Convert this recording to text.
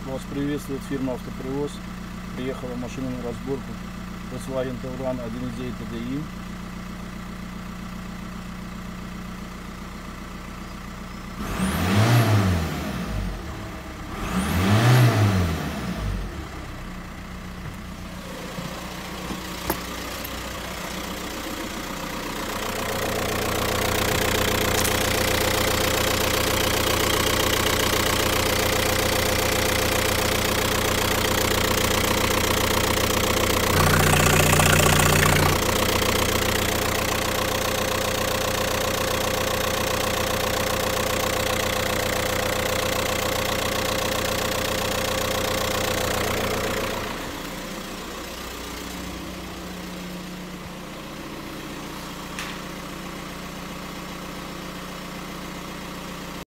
Вас приветствует фирма «Автопривоз». Приехала машина на разборку Volkswagen Tauran 1.9 TDI.